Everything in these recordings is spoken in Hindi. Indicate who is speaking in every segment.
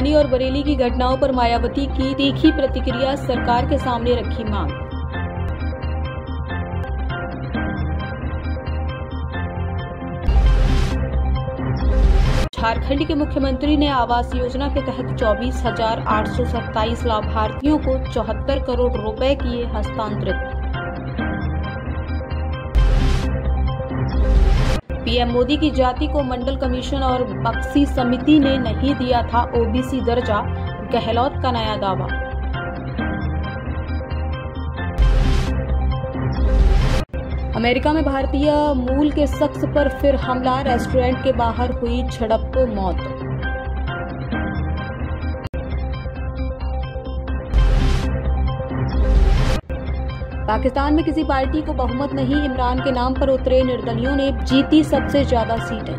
Speaker 1: भिवानी और बरेली की घटनाओं पर मायावती की तीखी प्रतिक्रिया, सरकार के सामने रखी मांग। झारखंड के मुख्यमंत्री ने आवास योजना के तहत 24,827 लाभार्थियों को 74 करोड़ रुपए किए हस्तांतरित। पीएम मोदी की जाति को मंडल कमीशन और बख्शी समिति ने नहीं दिया था ओबीसी दर्जा, गहलोत का नया दावा। अमेरिका में भारतीय मूल के शख्स पर फिर हमला, रेस्टोरेंट के बाहर हुई झड़प, मौत। पाकिस्तान में किसी पार्टी को बहुमत नहीं, इमरान के नाम पर उतरे निर्दलियों ने जीती सबसे ज्यादा सीटें।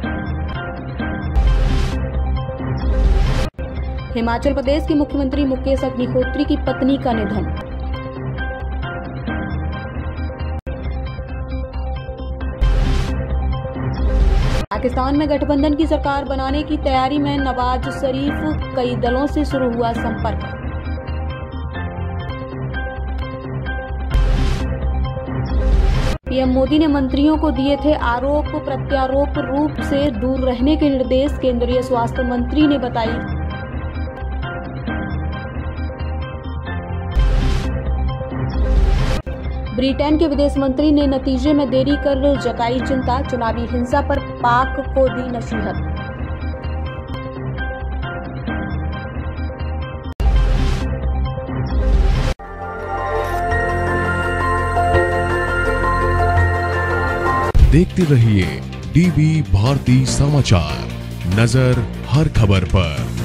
Speaker 1: हिमाचल प्रदेश के मुख्यमंत्री मुकेश अग्निहोत्री की पत्नी का निधन। पाकिस्तान में गठबंधन की सरकार बनाने की तैयारी में नवाज शरीफ, कई दलों से शुरू हुआ संपर्क। पीएम मोदी ने मंत्रियों को दिए थे आरोप प्रत्यारोप रूप से दूर रहने के निर्देश, केंद्रीय स्वास्थ्य मंत्री ने बताई। ब्रिटेन के विदेश मंत्री ने नतीजे में देरी कर जताई चिंता, चुनावी हिंसा पर पाक को दी नसीहत।
Speaker 2: देखते रहिए डीवी भारती समाचार, नजर हर खबर पर।